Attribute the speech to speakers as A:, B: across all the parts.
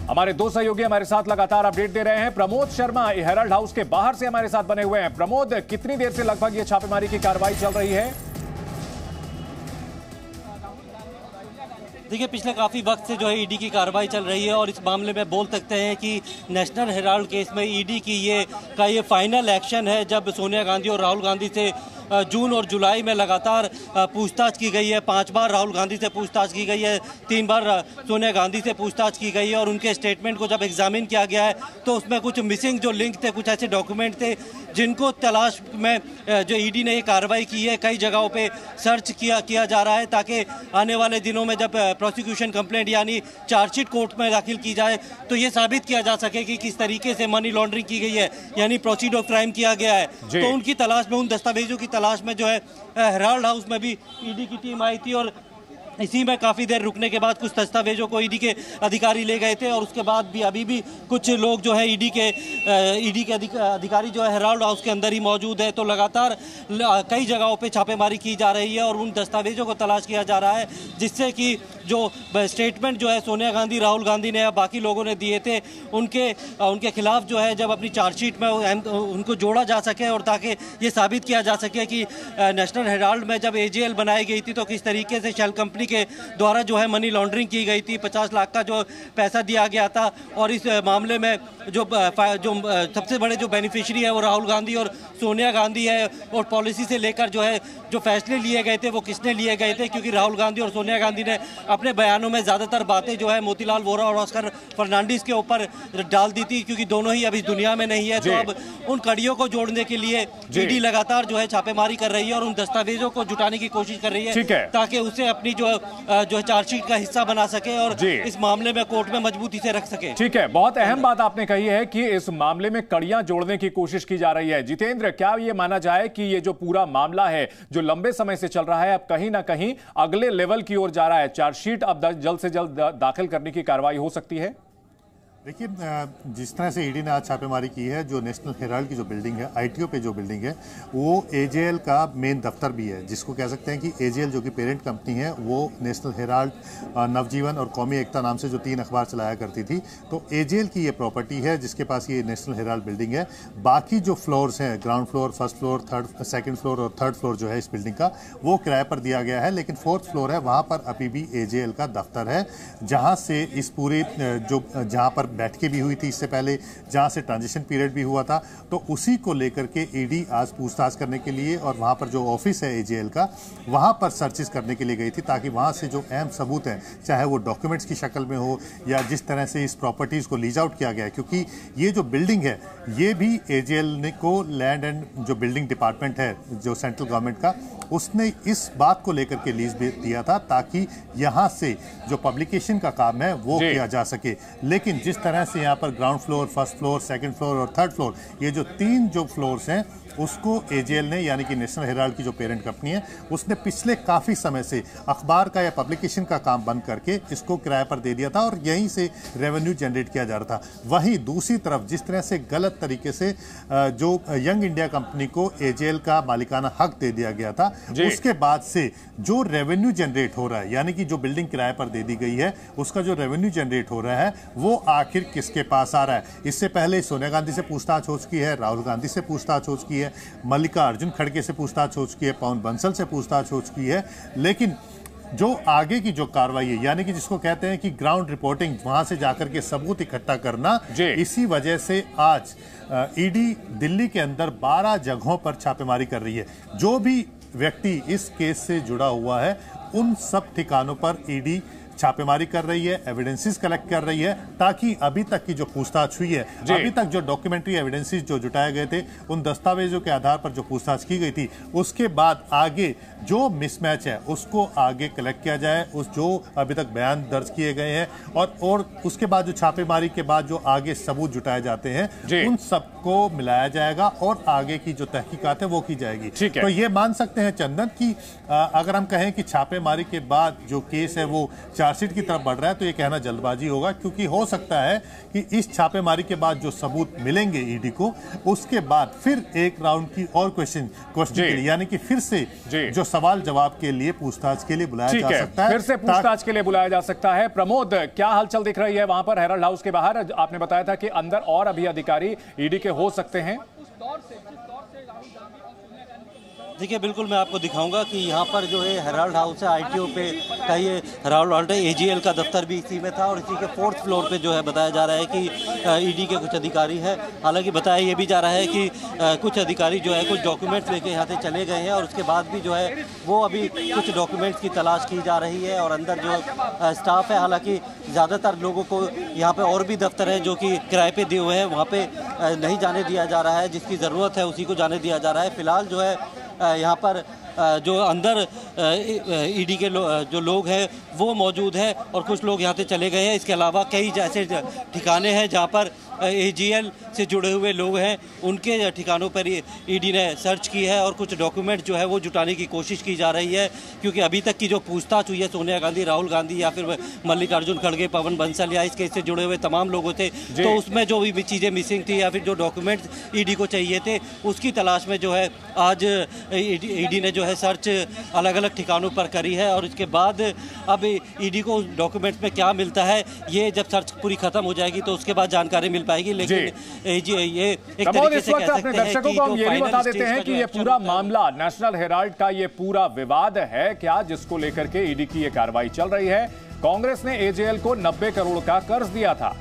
A: हमारे दो सहयोगी हमारे साथ लगातार अपडेट दे रहे हैं। प्रमोद शर्मा हेराल्ड हाउस के बाहर से हमारे साथ बने हुए हैं। प्रमोद, कितनी देर से लगभग ये छापेमारी की कार्रवाई चल रही है?
B: देखिए, पिछले काफ़ी वक्त से जो है ईडी की कार्रवाई चल रही है और इस मामले में बोल सकते हैं कि नेशनल हेराल्ड केस में ईडी की ये फाइनल एक्शन है। जब सोनिया गांधी और राहुल गांधी से जून और जुलाई में लगातार पूछताछ की गई है, 5 बार राहुल गांधी से पूछताछ की गई है, 3 बार सोनिया गांधी से पूछताछ की गई है और उनके स्टेटमेंट को जब एग्जामिन किया गया है तो उसमें कुछ मिसिंग जो लिंक थे, कुछ ऐसे डॉक्यूमेंट थे जिनको तलाश में जो ईडी ने ये कार्रवाई की है। कई जगहों पे सर्च किया जा रहा है ताकि आने वाले दिनों में जब प्रोसिक्यूशन कंप्लेंट यानी चार्जशीट कोर्ट में दाखिल की जाए तो ये साबित किया जा सके कि किस तरीके से मनी लॉन्ड्रिंग की गई है, यानी प्रोसीड ऑफ क्राइम किया गया है। तो उनकी तलाश में, उन दस्तावेजों की तलाश में जो है हेराल्ड हाउस में भी ईडी की टीम आई थी और इसी में काफ़ी देर रुकने के बाद कुछ दस्तावेजों को ईडी के अधिकारी ले गए थे और उसके बाद भी अभी भी कुछ लोग जो है ईडी के अधिकारी जो है हेराल्ड हाउस के अंदर ही मौजूद है। तो लगातार कई जगहों पे छापेमारी की जा रही है और उन दस्तावेजों को तलाश किया जा रहा है जिससे कि जो स्टेटमेंट जो है सोनिया गांधी, राहुल गांधी ने या बाकी लोगों ने दिए थे उनके खिलाफ जो है जब अपनी चार्जशीट में उनको जोड़ा जा सके और ताकि ये साबित किया जा सके कि नेशनल हेराल्ड में जब एजेएल बनाई गई थी तो किस तरीके से शेल कंपनी के द्वारा जो है मनी लॉन्ड्रिंग की गई थी, 50 लाख का जो पैसा दिया गया था। और इस मामले में जो सबसे बड़े जो बेनिफिशियरी है वो राहुल गांधी और सोनिया गांधी है और पॉलिसी से लेकर जो है जो फैसले लिए गए थे वो किसने लिए गए थे, क्योंकि राहुल गांधी और सोनिया गांधी ने अपने बयानों में ज़्यादातर बातें जो है मोतीलाल वोरा और ऑस्कर फर्नांडिस के ऊपर डाल दी थी, क्योंकि दोनों ही अभी दुनिया में नहीं है। तो अब उन कड़ियों को जोड़ने के लिए ईडी लगातार जो है छापेमारी कर रही है और उन दस्तावेजों को जुटाने की कोशिश कर रही है ताकि उसे अपनी जो चार्जशीट का हिस्सा बना सके और इस मामले में कोर्ट में मजबूती से रख सके।
A: ठीक है, बहुत अहम बात आपने कही है कि इस मामले में कड़ियां जोड़ने की कोशिश की जा रही है। जितेंद्र, क्या ये माना जाए कि ये जो पूरा मामला है जो लंबे समय से चल रहा है अब कहीं ना कहीं अगले लेवल की ओर जा रहा है? चार्जशीट अब जल्द से जल्द दाखिल करने की कार्रवाई हो सकती है?
C: देखिए, जिस तरह से ईडी ने आज छापेमारी की है, जो नेशनल हेराल्ड की जो बिल्डिंग है, आईटीओ पे जो बिल्डिंग है, वो एजेएल का मेन दफ्तर भी है, जिसको कह सकते हैं कि एजेएल जो कि पेरेंट कंपनी है वो नेशनल हेराल्ड, नवजीवन और कौमी एकता नाम से जो 3 अखबार चलाया करती थी, तो एजेएल की ये प्रॉपर्टी है जिसके पास ये नेशनल हेराल्ड बिल्डिंग है। बाकी जो फ्लोर्स हैं, ground floor, first floor, second floor और थर्ड फ्लोर जो है इस बिल्डिंग का, वो किराए पर दिया गया है। लेकिन 4th फ्लोर है, वहाँ पर अभी भी एजेएल का दफ्तर है, जहाँ से इस पूरे जहाँ पर बैठकें भी हुई थी इससे पहले, जहां से ट्रांजिशन पीरियड भी हुआ था, तो उसी को लेकर के ईडी आज पूछताछ करने के लिए और वहां पर जो ऑफिस है एजेएल का, वहां पर सर्चेस करने के लिए गई थी ताकि वहां से जो अहम सबूत हैं, चाहे वो डॉक्यूमेंट्स की शक्ल में हो या जिस तरह से इस प्रॉपर्टीज को लीज आउट किया गया है, क्योंकि ये जो बिल्डिंग है ये भी एजेएल ने को लैंड एंड जो बिल्डिंग डिपार्टमेंट है जो सेंट्रल गवर्नमेंट का, उसने इस बात को लेकर के लीज दिया था ताकि यहां से जो पब्लिकेशन का काम है वो किया जा सके। लेकिन जिस तरह से यहाँ पर ground floor, first floor, second floor और थर्ड फ्लोर, ये जो 3 जो फ्लोर्स हैं, उसको एजेएल ने यानी कि नेशनल हेराल्ड की जो पेरेंट कंपनी है उसने पिछले काफ़ी समय से अखबार का या पब्लिकेशन का काम बंद करके इसको किराए पर दे दिया था और यहीं से रेवेन्यू जनरेट किया जा रहा था। वहीं दूसरी तरफ जिस तरह से गलत तरीके से जो यंग इंडिया कंपनी को एजेएल का मालिकाना हक दे दिया गया था, उसके बाद से जो रेवेन्यू जनरेट हो रहा है, यानी कि जो बिल्डिंग किराए पर दे दी गई है उसका जो रेवेन्यू जनरेट हो रहा है वो आखिर किसके पास आ रहा है? इससे पहले सोनिया गांधी से पूछताछ हो चुकी है, राहुल गांधी से पूछताछ हो चुकी है, मल्लिकार्जुन खड़गे से पूछताछ हो चुकी है, पवन बंसल से पूछताछ हो चुकी है। लेकिन जो आगे की जो कार्रवाई है, यानी कि जिसको कहते हैं कि ग्राउंड रिपोर्टिंग, वहां से जाकर के सबूत इकट्ठा करना, इसी वजह से आज ईडी दिल्ली के अंदर 12 जगहों पर छापेमारी कर रही है। जो भी व्यक्ति इस केस से जुड़ा हुआ है उन सब ठिकानों पर ईडी छापेमारी कर रही है, एविडेंसेस कलेक्ट कर रही है, ताकि अभी तक की जो पूछताछ हुई है, अभी तक जो डॉक्यूमेंट्री एविडेंसेस जो जुटाए गए थे, उन दस्तावेजों के आधार पर जो पूछताछ की गई थी, उसके बाद आगे जो मिसमैच है उसको आगे कलेक्ट किया जाए, उस जो अभी तक बयान दर्ज किए गए हैं और उसके बाद जो छापेमारी के बाद जो आगे सबूत जुटाए जाते हैं, उन सबको मिलाया जाएगा और आगे की जो तहकीकात है वो की जाएगी। तो ये मान सकते हैं चंदन की अगर हम कहें कि छापेमारी के बाद जो केस है वो चार्जशीट की तरफ बढ़ रहा है तो ये कहना जल्दबाजी होगा, क्योंकि हो सकता है कि इस छापेमारी के बाद जो सबूत मिलेंगे ईडी को, उसके बाद फिर एक राउंड की और क्वेश्चन के लिए, यानी कि फिर से जो सवाल जवाब के लिए पूछताछ के लिए बुलाया जा सकता है,
A: फिर से पूछताछ के लिए बुलाया जा सकता है। प्रमोद, क्या हलचल दिख रही है वहां पर हेराल्ड हाउस के बाहर? आपने बताया था कि अंदर और अभी अधिकारी ईडी के हो सकते हैं।
B: देखिए, बिल्कुल मैं आपको दिखाऊंगा कि यहाँ पर जो है हेराल्ड हाउस है, आईटीओ पे का ये हेराल्ड हाउस है, एजीएल का दफ्तर भी इसी में था और इसी के 4th फ्लोर पे जो है बताया जा रहा है कि ईडी के कुछ अधिकारी हैं। हालांकि बताया ये भी जा रहा है कि कुछ अधिकारी जो है कुछ डॉक्यूमेंट्स लेके यहाँ से चले गए हैं और उसके बाद भी जो है वो अभी कुछ डॉक्यूमेंट्स की तलाश की जा रही है और अंदर जो स्टाफ है, हालांकि ज़्यादातर लोगों को यहाँ पर और भी दफ्तर है जो कि किराए पर दिए हुए हैं, वहाँ पर नहीं जाने दिया जा रहा है। जिसकी ज़रूरत है उसी को जाने दिया जा रहा है। फिलहाल जो है यहाँ पर जो अंदर ईडी के जो लोग हैं वो मौजूद हैं और कुछ लोग यहाँ से चले गए हैं। इसके अलावा कई ऐसे ठिकाने हैं जहाँ पर एजीएल से जुड़े हुए लोग हैं, उनके ठिकानों पर ईडी ने सर्च की है और कुछ डॉक्यूमेंट जो है वो जुटाने की कोशिश की जा रही है, क्योंकि अभी तक की जो पूछताछ हुई है सोनिया गांधी, राहुल गांधी या फिर मल्लिकार्जुन खड़गे, पवन बंसल या इस केस से जुड़े हुए तमाम लोगों थे, तो उसमें जो भी चीज़ें मिसिंग थी या फिर जो डॉक्यूमेंट्स ईडी को चाहिए थे उसकी तलाश में जो है आज ईडी ने जो है सर्च अलग अलग ठिकानों पर करी है और इसके बाद अब ईडी को डॉक्यूमेंट्स में क्या मिलता है ये जब सर्च पूरी खत्म हो जाएगी तो उसके बाद जानकारी मिल पाएगी। लेकिन ये एक तरीके से कह सकते हैं
A: दर्शकों को हम ये भी बता देते हैं कि ये पूरा मामला नेशनल हेराल्ड का ये पूरा विवाद है क्या, जिसको लेकर के ईडी की ये कार्रवाई चल रही है। कांग्रेस ने एजेएल को 90 करोड़ का कर्ज दिया था।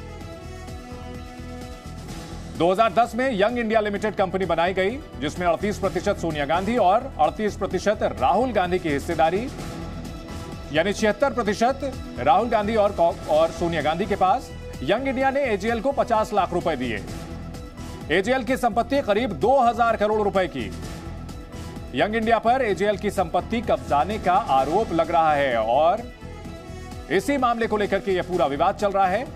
A: 2010 में यंग इंडिया लिमिटेड कंपनी बनाई गई जिसमें 38% सोनिया गांधी और 38% राहुल गांधी की हिस्सेदारी, यानी 76% राहुल गांधी और सोनिया गांधी के पास। यंग इंडिया ने एजेएल को 50 लाख रुपए दिए। एजेएल की संपत्ति करीब 2000 करोड़ रुपए की। यंग इंडिया पर एजेएल की संपत्ति कब्जाने का आरोप लग रहा है और इसी मामले को लेकर के यह पूरा विवाद चल रहा है।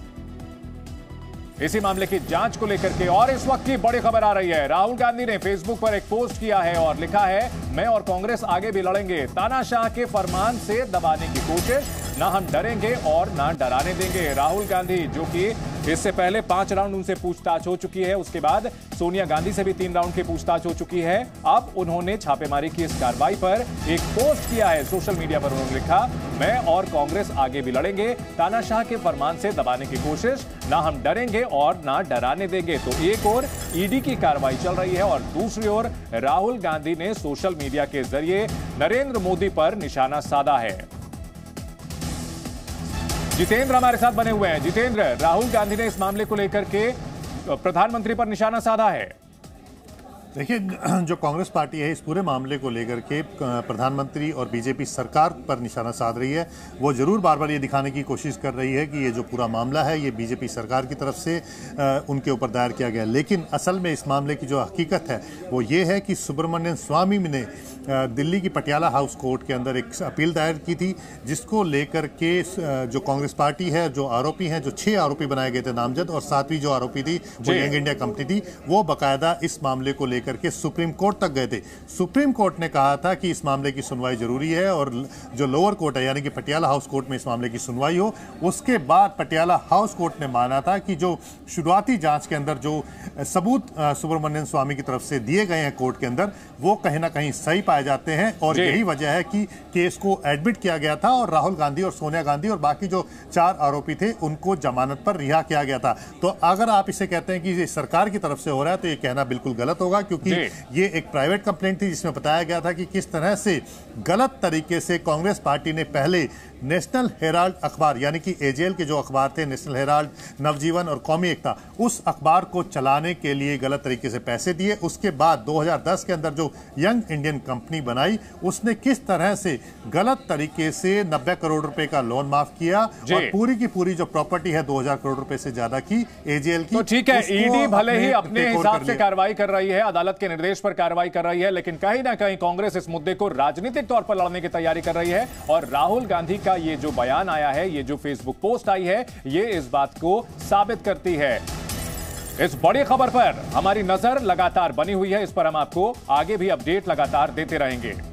A: इसी मामले की जांच को लेकर के और इस वक्त की बड़ी खबर आ रही है। राहुल गांधी ने फेसबुक पर एक पोस्ट किया है और लिखा है, मैं और कांग्रेस आगे भी लड़ेंगे, तानाशाह के फरमान से दबाने की कोशिश, ना हम डरेंगे और ना डराने देंगे। राहुल गांधी जो कि इससे पहले 5 राउंड उनसे पूछताछ हो चुकी है, उसके बाद सोनिया गांधी से भी 3 राउंड की पूछताछ हो चुकी है। अब उन्होंने छापेमारी की इस कार्रवाई पर एक पोस्ट किया है सोशल मीडिया पर। उन्होंने लिखा, मैं और कांग्रेस आगे भी लड़ेंगे, तानाशाह के फरमान से दबाने की कोशिश, ना हम डरेंगे और ना डराने देंगे। तो एक ओर ईडी की कार्रवाई चल रही है और दूसरी ओर राहुल गांधी ने सोशल मीडिया के जरिए नरेंद्र मोदी पर निशाना साधा है। जितेंद्र हमारे साथ बने हुए हैं। जितेंद्र, राहुल गांधी ने इस मामले को लेकर के प्रधानमंत्री पर निशाना साधा है।
C: देखिए, जो कांग्रेस पार्टी है इस पूरे मामले को लेकर के प्रधानमंत्री और बीजेपी सरकार पर निशाना साध रही है। वो जरूर बार बार ये दिखाने की कोशिश कर रही है कि ये जो पूरा मामला है ये बीजेपी सरकार की तरफ से उनके ऊपर दायर किया गया, लेकिन असल में इस मामले की जो हकीकत है वो ये है कि सुब्रमण्यम स्वामी ने दिल्ली की पटियाला हाउस कोर्ट के अंदर एक अपील दायर की थी, जिसको लेकर के जो कांग्रेस पार्टी है, जो आरोपी हैं, जो 6 आरोपी बनाए गए थे नामजद, और 7वीं जो आरोपी थी वो यंग इंडिया कंपनी थी, वो बाकायदा इस मामले को लेकर के सुप्रीम कोर्ट तक गए थे। सुप्रीम कोर्ट ने कहा था कि इस मामले की सुनवाई जरूरी है और जो लोअर कोर्ट है यानी कि पटियाला हाउस कोर्ट में इस मामले की सुनवाई हो। उसके बाद पटियाला हाउस कोर्ट ने माना था कि जो शुरुआती जांच के अंदर जो सबूत सुब्रमण्यम स्वामी की तरफ से दिए गए हैं कोर्ट के अंदर, वो कहीं ना कहीं सही पाए जाते हैं और यही वजह है कि केस को एडमिट किया गया था और राहुल गांधी और सोनिया गांधी और बाकी जो 4 आरोपी थे उनको जमानत पर रिहा किया गया था। तो अगर आप इसे कहते हैं कि ये सरकार की तरफ से हो रहा है तो ये कहना बिल्कुल गलत होगा, क्योंकि ये एक प्राइवेट कंप्लेंट थी जिसमें बताया गया था कि किस तरह से गलत तरीके से कांग्रेस पार्टी ने पहले नेशनल हेराल्ड अखबार यानी कि एजेएल के जो अखबार थे, नेशनल हेराल्ड, नवजीवन और कौमी एकता, उस अखबार को चलाने के लिए गलत तरीके से पैसे दिए। उसके बाद 2010 के अंदर जो यंग इंडियन कंपनी बनाई उसने किस तरह से गलत तरीके से 90 करोड़ रुपए का लोन माफ किया और पूरी की पूरी जो प्रॉपर्टी है 2000 करोड़ रुपए से ज्यादा की एजेएल की।
A: तो ठीक है, ईडी भले ही अपने हिसाब से कार्रवाई कर रही है, अदालत के निर्देश पर कार्रवाई कर रही है, लेकिन कहीं ना कहीं कांग्रेस इस मुद्दे को राजनीतिक तौर पर लड़ने की तैयारी कर रही है और राहुल गांधी का ये जो बयान आया है, ये जो फेसबुक पोस्ट आई है, ये इस बात को साबित करती है। इस बड़ी खबर पर हमारी नजर लगातार बनी हुई है, इस पर हम आपको आगे भी अपडेट लगातार देते रहेंगे।